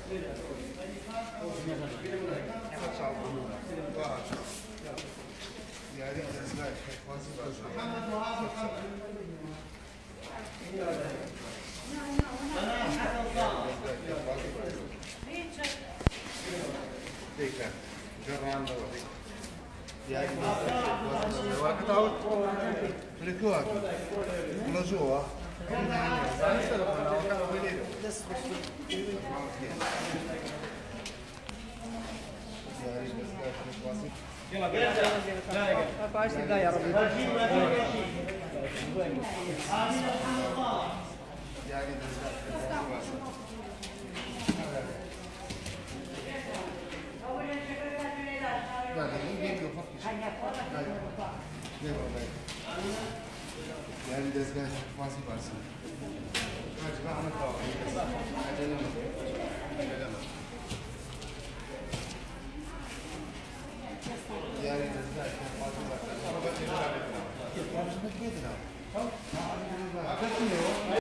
Yani desler देखा जवान लोग यार वक्त आओ लिखो आ मज़ो आ Rapaz, se dá, era Yani dezgah çıkması varsın. Acaba anlatalım. Yani dezgah çıkması varsın. Ama ben de